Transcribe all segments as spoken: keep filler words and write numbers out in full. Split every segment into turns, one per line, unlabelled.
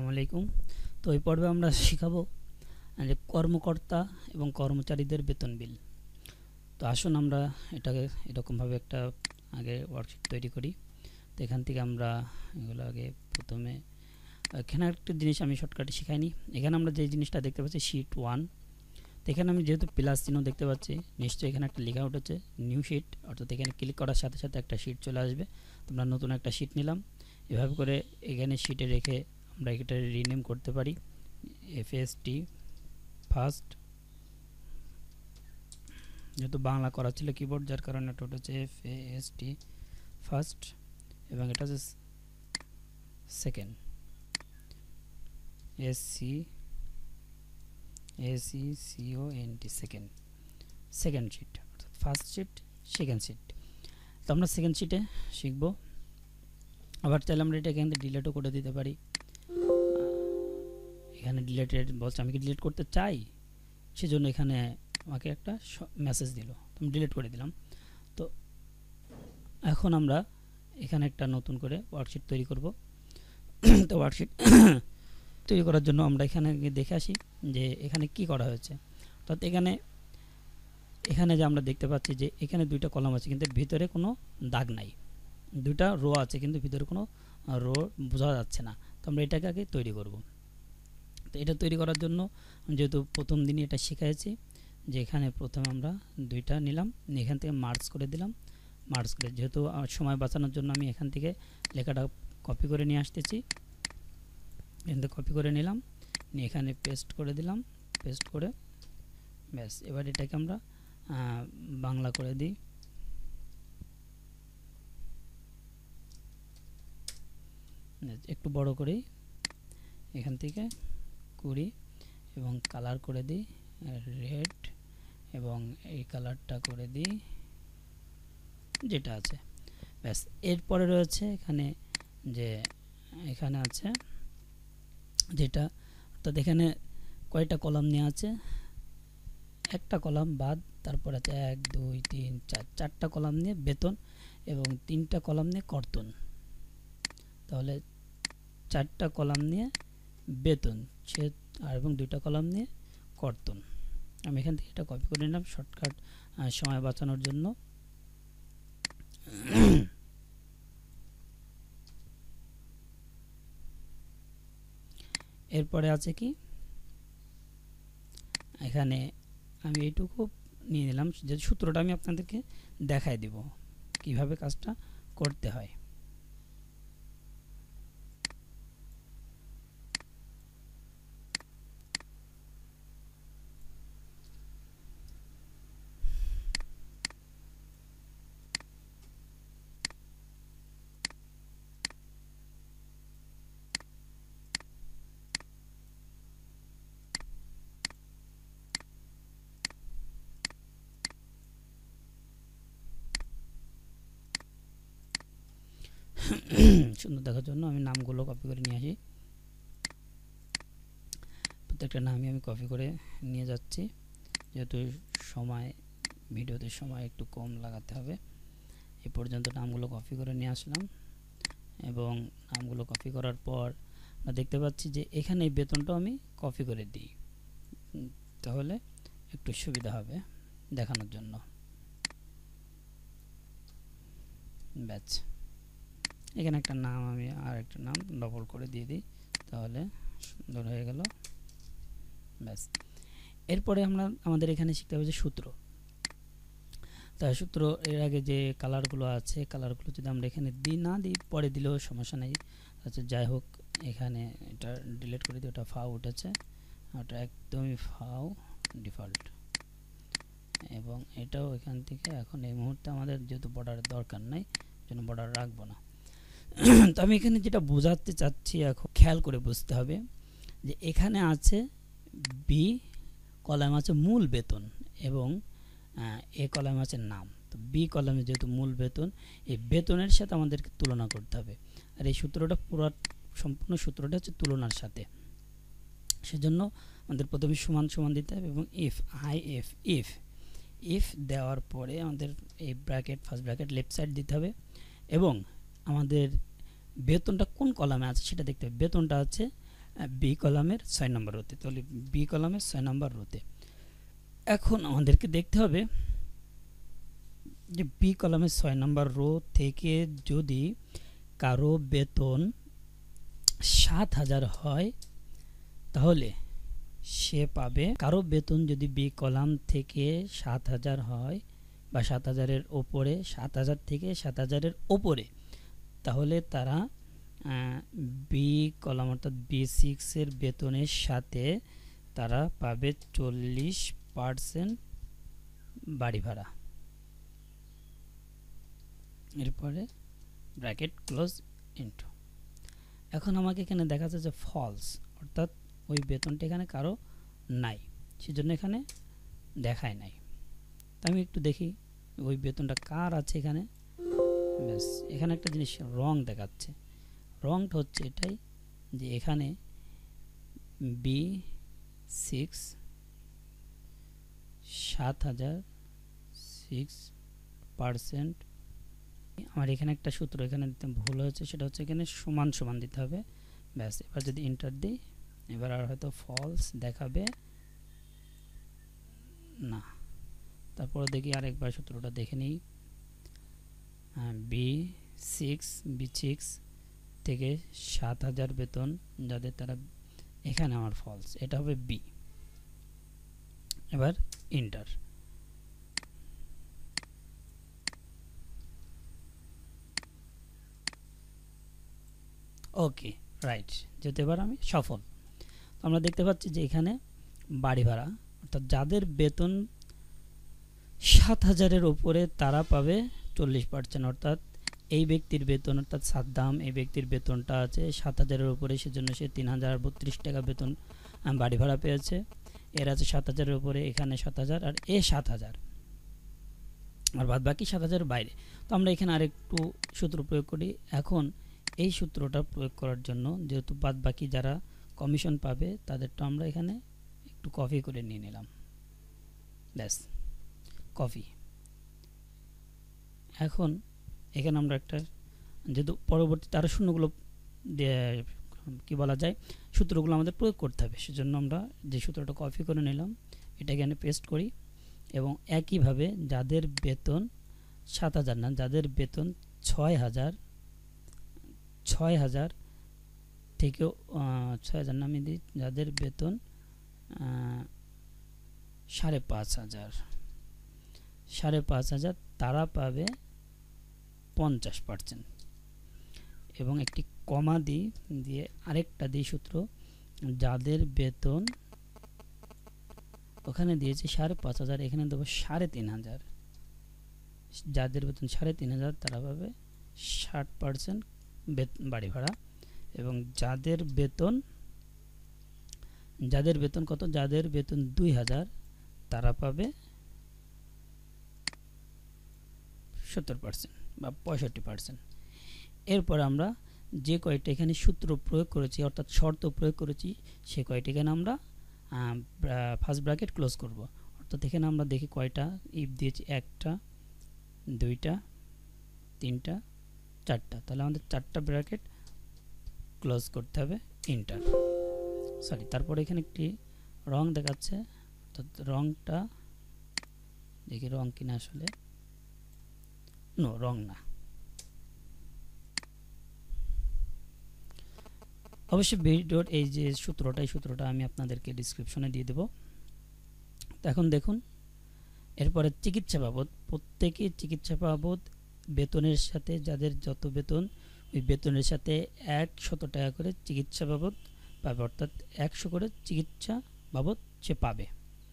আসসালামু আলাইকুম। তো এই পর্বে আমরা শিখাবো যে কর্মকর্তা এবং কর্মচারীদের বেতন বিল। তো আসুন আমরা এটাকে এরকমভাবে একটা আগে ওয়ার্কশিট তৈরি করি। তো এখান থেকে আমরা এগুলো আগে প্রথমে এখানে একটা জিনিস আমি শর্টকাটে শেখাইনি। এখানে আমরা যে জিনিসটা দেখতে পাচ্ছি শিট ওয়ান। তো এখানে আমি যেহেতু প্লাস চিহ্ন দেখতে পাচ্ছি, নিশ্চয়ই এখানে একটা লেখা উঠেছে নিউ শিট, অর্থাৎ এখানে ক্লিক করার সাথে সাথে একটা শিট চলে আসবে। তোমরা নতুন একটা শিট নিলাম। এভাবে করে এখানে শিটে রেখে আমরা এটা রিনেম করতে পারি এফএসটি ফার্স্ট, যেহেতু বাংলা করা ছিল কিবোর্ড যার কারণে এটা হচ্ছে এফএসটি ফার্স্ট এবং এটা হচ্ছে second SC AC CO NT second second sheet, অর্থাৎ ফার্স্ট শিট সেকেন্ড শিট। তো আমরা সেকেন্ড শিটে শিখব। আবার চাইলে আমরা এটা এখান থেকে ডিলিটও করে দিতে পারি। এখানে ডিলিটেড বলছে, আমি কি ডিলিট করতে চাই, সেজন্য এখানে আমাকে একটা মেসেজ দিল, আমি ডিলিট করে দিলাম। তো এখন আমরা এখানে একটা নতুন করে ওয়ার্কশিট তৈরি করব। তো ওয়ার্কশিট তৈরি করার জন্য আমরা এখানে দেখে আসি যে এখানে কি করা হয়েছে। অর্থাৎ এখানে এখানে যে আমরা দেখতে পাচ্ছি যে এখানে দুইটা কলাম আছে কিন্তু ভিতরে কোনো দাগ নাই, দুইটা রো আছে কিন্তু ভিতরে কোনো রো বোঝা যাচ্ছে না। তো আমরা এটাকে আগে তৈরি করব। তো এটা তৈরি করার জন্য যেহেতু প্রথম দিনই এটা শিখাইছি, যে এখানে প্রথমে আমরা দুইটা নিলাম, এখান থেকে মার্জ করে দিলাম। মার্জ করে যেহেতু সময় বাঁচানোর জন্য আমি এখান থেকে লেখাটা কপি করে নিয়ে আসতেছি, এখান থেকে কপি করে নিলাম, নিয়ে এখানে পেস্ট করে দিলাম। পেস্ট করে ব্যাস এবার এটাকে আমরা বাংলা করে দিই। একটু বড় করি, এখান থেকে করি এবং কালার করে দিই রেড, এবং এই কালারটা করে দিই যেটা আছে। ব্যাস এরপরে রয়েছে এখানে যে এখানে আছে যেটা, অর্থাৎ এখানে কয়টা কলাম নিয়ে আছে, একটা কলাম বাদ, তারপর আছে এক দুই তিন চার, চারটা কলাম নিয়ে বেতন এবং তিনটা কলাম নিয়ে কর্তন। তাহলে চারটা কলাম নিয়ে বেতন সে আর এবং দুইটা কলাম নিয়ে কর্তন। আমি এখান থেকে এটা কপি করে নিলাম শর্টকাট সময় বাঁচানোর জন্য। এরপরে আছে কি, এখানে আমি এইটুকু নিয়ে নিলাম, যে সূত্রটা আমি আপনাদেরকে দেখাই দিব কিভাবে কাজটা করতে হয়। সুন্দর দেখার জন্য আমি নামগুলো কপি করে নিয়ে আসি। প্রত্যেকটা নামই আমি কপি করে নিয়ে যাচ্ছি, যেহেতু সময় ভিডিওতে সময় একটু কম লাগাতে হবে। এ পর্যন্ত নামগুলো কপি করে নিয়ে আসলাম এবং নামগুলো কপি করার পর আমরা দেখতে পাচ্ছি যে এখানে এই বেতনটাও আমি কপি করে দিই, তাহলে একটু সুবিধা হবে দেখানোর জন্য। ব্যাচ এখানে একটা নাম আমি আর একটা নাম ডবল করে দিয়ে দিই, তাহলে সুন্দর হয়ে গেল। ব্যাস এরপরে আমরা আমাদের এখানে শিখতে হবে যে সূত্র। তাই সূত্র এর আগে যে কালারগুলো আছে, কালারগুলো যদি আমরা এখানে দিই না দিই পরে দিলেও সমস্যা নেই। আচ্ছা যাই হোক, এখানে এটা ডিলিট করে দিই, ওটা ফাও উঠেছে, ওটা একদমই ফাও ডিফল্ট, এবং এটাও এখান থেকে এখন এই মুহূর্তে আমাদের যেহেতু বর্ডারের দরকার নাই জন্য বর্ডার রাখবো না। তো আমি এখানে যেটা বোঝাতে চাচ্ছি, এখন খেয়াল করে বুঝতে হবে যে এখানে আছে বি কলাম আছে মূল বেতন এবং এ কলাম আছে নাম। তো বি কলামে যেহেতু মূল বেতন, এই বেতনের সাথে আমাদেরকে তুলনা করতে হবে, আর এই সূত্রটা পুরো সম্পূর্ণ সূত্রটা হচ্ছে তুলনার সাথে। সেজন্য আমাদের প্রথমে সমান সমান দিতে হবে এবং if I F if if দেওয়ার পরে আমাদের এই bracket first bracket left side দিতে হবে এবং আমাদের বেতনটা কোন কলামে আছে সেটা দেখতে হবে। বেতনটা আছে বি কলামের ছয় নম্বর রোতে। তাহলে বি কলামের ছয় নম্বর রোতে এখন আমাদেরকে দেখতে হবে যে বি কলামের ছয় নম্বর রো থেকে যদি কারো বেতন সাত হাজার হয় তাহলে সে পাবে, কারো বেতন যদি বি কলাম থেকে সাত হাজার হয় বা সাত হাজারের ওপরে, সাত হাজার থেকে সাত হাজারের ওপরে, তাহলে তারা বি কলাম অর্থাৎ বি সিক্সের বেতনের সাথে তারা পাবে চল্লিশ পার্সেন্ট বাড়ি ভাড়া। এরপরে ব্র্যাকেট ক্লোজ ইনটু। এখন আমাকে এখানে দেখা যাচ্ছে যে ফলস, অর্থাৎ ওই বেতনটা এখানে কারো নাই, সেজন্য এখানে দেখায় নাই। তো আমি একটু দেখি ওই বেতনটা কার আছে এখানে। ব্যাস, এখানে একটা জিনিস রং দেখাচ্ছে। রংটা হচ্ছে এটাই যে এখানে বি সিক্স সাত হাজার সিক্স পার্সেন্ট। আমার এখানে একটা সূত্র এখানে দিতে ভুল হয়েছে, সেটা হচ্ছে এখানে সমান সমান দিতে হবে। ব্যাস, এবার যদি এন্টার দিই এবার আর হয়তো ফলস দেখাবে না। তারপরে দেখি আরেকবার সূত্রটা দেখে নিই। বি সিক্স বি সিক্স থেকে সাত হাজার বেতন যাদের, তারা এখানে আমার ফলস, এটা হবে বি। এবার এন্টার। ওকে, রাইট, যেহেতু এবার আমি সফল। আমরা দেখতে পাচ্ছি যে এখানে বাড়ি ভাড়া অর্থাৎ যাদের বেতন সাত হাজারের উপরে তারা পাবে চল্লিশ পার্সেন্ট, অর্থাৎ এই ব্যক্তির বেতন অর্থাৎ সাদ্দাম, এই ব্যক্তির বেতনটা আছে সাত হাজারের উপরে, সেজন্য সে তিন হাজার বত্রিশ টাকা বেতন বাড়ি ভাড়া পেয়েছে। এর আছে সাত হাজারের উপরে, এখানে সাত হাজার, আর এ সাত হাজার, আর বাদ বাকি সাত হাজার বাইরে। তো আমরা এখানে আরেকটু সূত্র প্রয়োগ করি। এখন এই সূত্রটা প্রয়োগ করার জন্য যেহেতু বাদ বাকি যারা কমিশন পাবে তাদেরটা আমরা এখানে একটু কপি করে নিয়ে নিলাম। ব্যাস, কপি। এখন এখানে আমরা একটা, যেহেতু পরবর্তীতে আরও শূন্যগুলো কি বলা যায় সূত্রগুলো আমাদের প্রয়োগ করতে হবে, সেজন্য আমরা যে সূত্রটা কপি করে নিলাম এটা এখানে পেস্ট করি। এবং একইভাবে যাদের বেতন সাত হাজার না, যাদের বেতন ছয় হাজার ছয় হাজার থেকেও ছয় হাজার নামে দিই, যাদের বেতন সাড়ে পাঁচ হাজার সাড়ে পাঁচ হাজার তারা পাবে পঞ্চাশ পার্সেন্ট। এবং একটি কমা দিই, দিয়ে আরেকটা দিই সূত্র, যাদের বেতন ওখানে দিয়েছে সাড়ে পাঁচ হাজার, এখানে দেবো সাড়ে তিন হাজার, যাদের বেতন সাড়ে তিন হাজার তারা পাবে ষাট পার্সেন্ট বাড়ি ভাড়া। এবং যাদের বেতন যাদের বেতন কত, যাদের বেতন দুই হাজার তারা পাবে সত্তর পার্সেন্ট বা পঁয়ষট্টি পার্সেন্ট। এরপর আমরা যে কয়টা এখানে সূত্র প্রয়োগ করেছি অর্থাৎ শর্ত প্রয়োগ করেছি সে কয়টা এখানে আমরা ফার্স্ট ব্র্যাকেট ক্লোজ করব। অর্থাৎ এখানে আমরা দেখি কয়টা ইফ দিয়েছি, একটা দুইটা তিনটা চারটা, তাহলে আমাদের চারটা ব্র্যাকেট ক্লোজ করতে হবে, এন্টার। সরি, তারপরে এখানে একটি রং দেখাচ্ছে, অর্থাৎ রংটা দেখি রং কিনা, আসলে নো রং না, অবশ্যই ভিডিওর এই যে সূত্রটা এই সূত্রটা আমি আপনাদেরকে ডিসক্রিপশনে দিয়ে দেব। তো এখন দেখুন, এরপরে চিকিৎসা বাবদ, প্রত্যেকে চিকিৎসা বাবদ বেতনের সাথে যাদের যত বেতন ওই বেতনের সাথে একশত টাকা করে চিকিৎসা বাবদ পাবে, অর্থাৎ একশো করে চিকিৎসা বাবদ সে পাবে,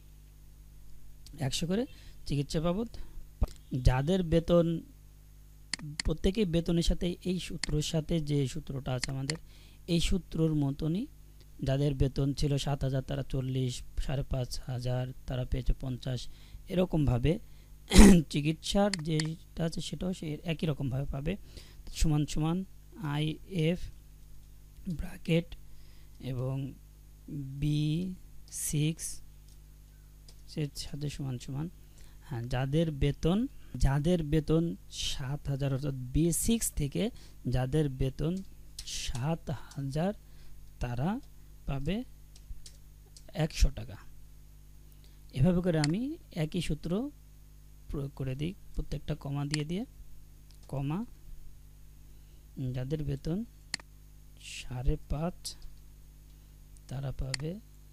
একশো করে চিকিৎসা বাবদ। যাদের বেতন প্রত্যেকেই বেতনের সাথে এই সূত্রের সাথে যে সূত্রটা আছে আমাদের এই সূত্রর মতনই, যাদের বেতন ছিল সাত হাজার তারা চল্লিশ, সাড়ে পাঁচ হাজার তারা পেয়েছে পঞ্চাশ, এরকমভাবে চিকিৎসার যেটা আছে সেটাও সে একই রকমভাবে পাবে। সমান সমান আই এফ ব্র্যাকেট এবং বি সিক্স এর সাথে সমান সমান, হ্যাঁ, যাদের বেতন যাদের বেতন সাত হাজার অর্থাৎ বি সিক্স থেকে যাদের বেতন সাত হাজার তারা পাবে একশো টাকা। এভাবে করে আমি একই সূত্র প্রয়োগ করে দিই, প্রত্যেকটা কমা দিয়ে দিয়ে, কমা যাদের বেতন সাড়ে পাঁচ তারা পাবে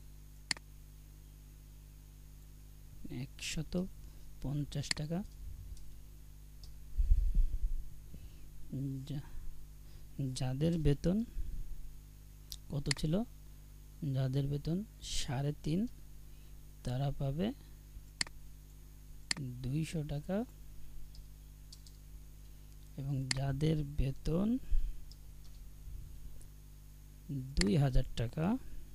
একশত পঞ্চাশ টাকা, যাদের বেতন কত ছিল, যাদের বেতন সাড়ে তিন তারা পাবে দুইশো টাকা, এবং যাদের বেতন দুই হাজার টাকা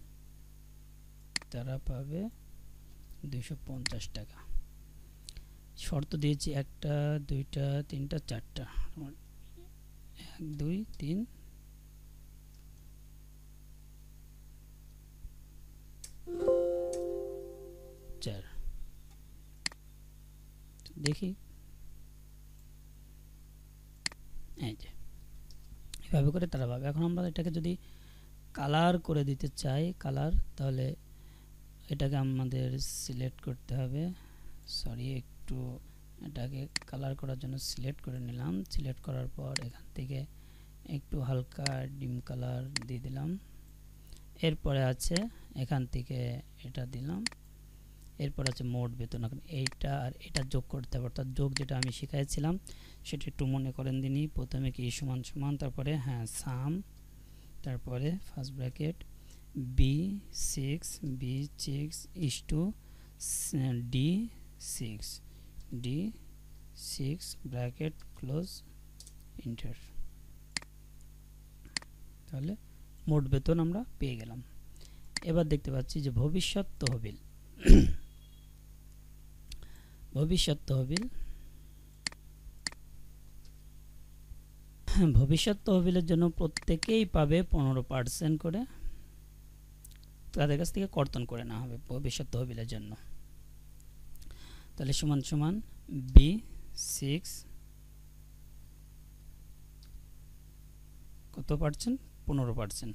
তারা পাবে দুইশো পঞ্চাশ টাকা। শর্ত দিয়েছি একটা, দুইটা, তিনটা, চারটা, এক দুই তিন চার। দেখি এই যে এভাবে করে তারা পাবে। এখন আমরা এটাকে যদি কালার করে দিতে চাই, কালার, তাহলে এটাকে আমাদের সিলেক্ট করতে হবে। সরি, একটু এটাকে কালার করার জন্য সিলেক্ট করে নিলাম। সিলেক্ট করার পর এখান থেকে একটু হালকা ডিম কালার দিয়ে দিলাম। এরপরে আছে এখান থেকে এটা দিলাম। এরপর আছে মোট বেতন। এখন এইটা আর এটা যোগ করতে হবে, অর্থাৎ যোগ যেটা আমি শিখাইছিলাম সেটা একটু মনে করেন দিনই। প্রথমে কি সমান সমান, তারপরে হ্যাঁ সাম, তারপরে first bracket B six B six is two D six D six bracket close enter. তাহলে মোট বেতন আমরা পেয়ে গেলাম। এবার দেখতে পাচ্ছি যে ভবিষ্যৎ তহবিল। ভবিষ্যৎ তহবিল ভবিষ্যৎ তহবিলের জন্য প্রত্যেকেই পাবে পনেরো পার্সেন্ট করে, তাদের কাছ থেকে কর্তন করে নেওয়া হবে ভবিষ্যৎ তহবিলের জন্য। তাহলে সমান সমান বি সিক্স কত পার্সেন্ট, পনেরো পার্সেন্ট।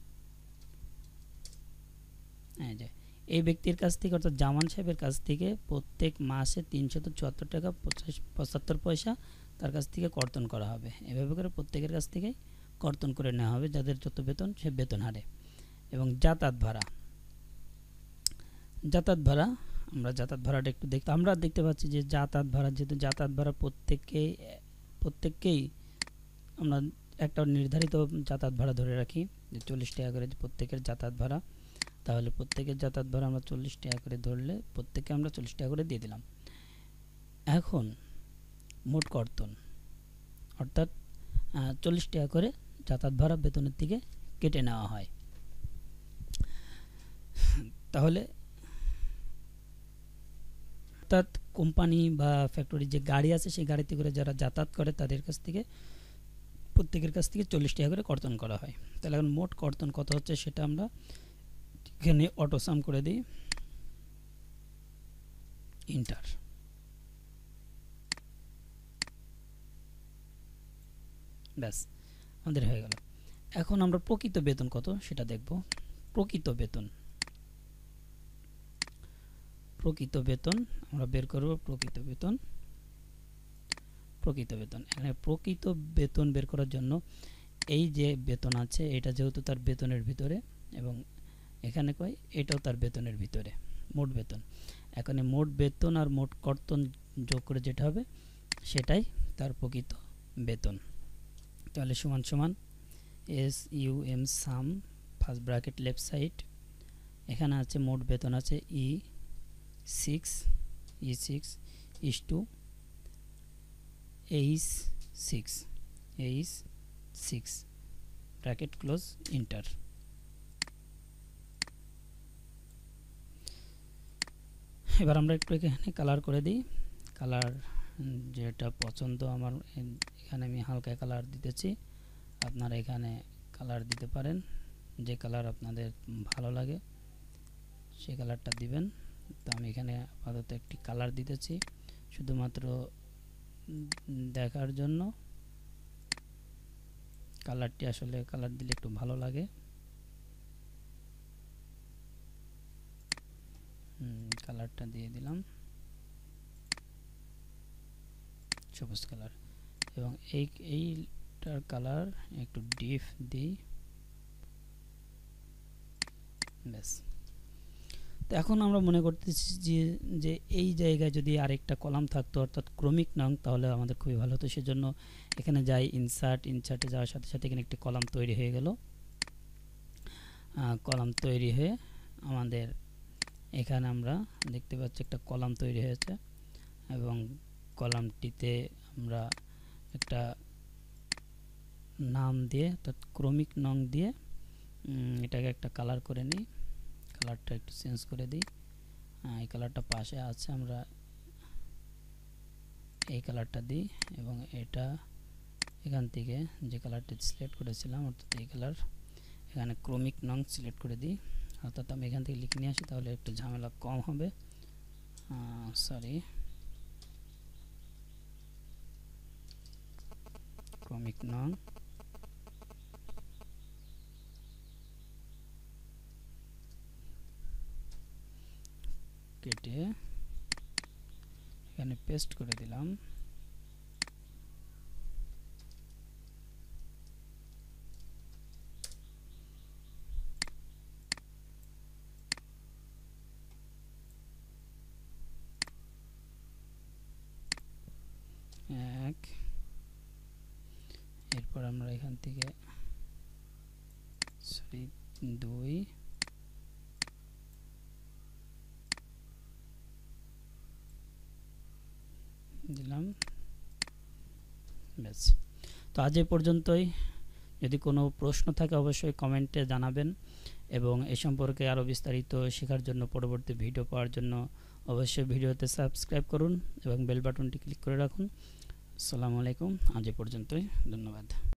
এই যে এই ব্যক্তির কাছ থেকে, অর্থাৎ জামান সাহেবের কাছ থেকে প্রত্যেক মাসে তিনশত চুয়াত্তর টাকা পঁচাত্তর পয়সা তার কাছ থেকে কর্তন করা হবে। এভাবে করে প্রত্যেকের কাছ থেকেই কর্তন করে নেওয়া হবে, যাদের যত বেতন সে বেতন হারে। এবং যাতায়াত ভাড়া, যাতায়াত ভাড়া আমরা যাতায়াত ভাড়াটা একটু দেখতে আমরা দেখতে পাচ্ছি যে যাতায়াত ভাড়া, যেহেতু যাতায়াত ভাড়া প্রত্যেককেই প্রত্যেককেই আমরা একটা নির্ধারিত যাতায়াত ভাড়া ধরে রাখি যে চল্লিশ টাকা করে প্রত্যেকের যাতায়াত ভাড়া। তাহলে প্রত্যেকের যাতায়াত ভাড়া আমরা চল্লিশ টাকা করে ধরলে প্রত্যেককে আমরা চল্লিশ টাকা করে দিয়ে দিলাম। এখন মোট কর্তন, অর্থাৎ চল্লিশ টাকা করে যাতায়াত ভাড়া বেতনের থেকে কেটে নেওয়া হয়। তাহলে অর্থাৎ কোম্পানি বা ফ্যাক্টরির যে গাড়ি আছে সেই গাড়িতে করে যারা যাতায়াত করে তাদের কাছ থেকে প্রত্যেকের কাছ থেকে চল্লিশ টাকা করে কর্তন করা হয়। তাহলে এখন মোট কর্তন কত হচ্ছে সেটা আমরা এখানে অটোসাম করে দিই, ইন্টার। ব্যাস আমাদের হয়ে গেল। এখন আমরা প্রকৃত বেতন কত সেটা দেখব। প্রকৃত বেতন প্রকৃত বেতন আমরা বের করব। প্রকৃত বেতন প্রকৃত বেতন এখানে প্রকৃত বেতন বের করার জন্য এই যে বেতন আছে এটা যেহেতু তার বেতনের ভিতরে, এবং এখানে কয় এটাও তার বেতনের ভিতরে, মোট বেতন। এখানে মোট বেতন আর মোট কর্তন যোগ করে যেটা হবে সেটাই তার প্রকৃত বেতন। তাহলে সমান সমান S U M sum first bracket left side, এখানে আছে মোট বেতন আছে E six E six is two H six H six bracket close enter. এবার আমরা একটু এখানে কালার করে দিই। কালার যেটা পছন্দ আমার, এখানে আমি হালকা কালার দিতেছি, আপনারা এখানে কালার দিতে পারেন, যে কালার আপনাদের ভালো লাগে সেই কালারটা দিবেন। তো আমি এখানে আপাতত একটি কালার দিতেছি শুধুমাত্র দেখার জন্য। কালারটি আসলে কালার দিলে একটু ভালো লাগে। কালারটা দিয়ে দিলাম সবুজ কালার, এবং এই এইটার কালার একটু ডিপ দিই, ব্যাস। তো এখন আমরা মনে করতেছি যে যে এই জায়গায় যদি আরেকটা কলাম থাকতো অর্থাৎ ক্রমিক নং, তাহলে আমাদের খুবই ভালো হতো। সেজন্য এখানে যাই, ইনসার্ট, ইনসার্টে যাওয়ার সাথে সাথে এখানে একটি কলাম তৈরি হয়ে গেল। কলাম তৈরি হয়ে আমাদের এখানে আমরা দেখতে পাচ্ছি একটা কলাম তৈরি হয়েছে, এবং কলামটিতে আমরা একটা নাম দিয়ে অর্থাৎ ক্রমিক নং দিয়ে এটাকে একটা কালার করে নিই। কালারটা একটু চেঞ্জ করে দিই, এই কালারটা পাশে আছে, আমরা এই কালারটা দিই, এবং এটা এখান থেকে যে কালারটি সিলেক্ট করেছিলাম অর্থাৎ এই কালার, এখানে ক্রমিক নং সিলেক্ট করে দিই। অর্থাৎ আমি এখান থেকে লিখে নিয়ে আসি, তাহলে একটু ঝামেলা কম হবে। সরি, ক্রমিক নং কেটে এখানে পেস্ট করে দিলাম। এক, এরপর আমরা এখান থেকে সরি দুই, দিলাম, ব্যাস। তো আজ এ পর্যন্তই। যদি কোনো প্রশ্ন থাকে অবশ্যই কমেন্টে জানাবেন, এবং এ সম্পর্কে আরও বিস্তারিত শেখার জন্য পরবর্তী ভিডিও পাওয়ার জন্য অবশ্যই ভিডিওতে সাবস্ক্রাইব করুন এবং বেল বাটনটি ক্লিক করে রাখুন। আসসালামু আলাইকুম, আজ এ পর্যন্তই, ধন্যবাদ।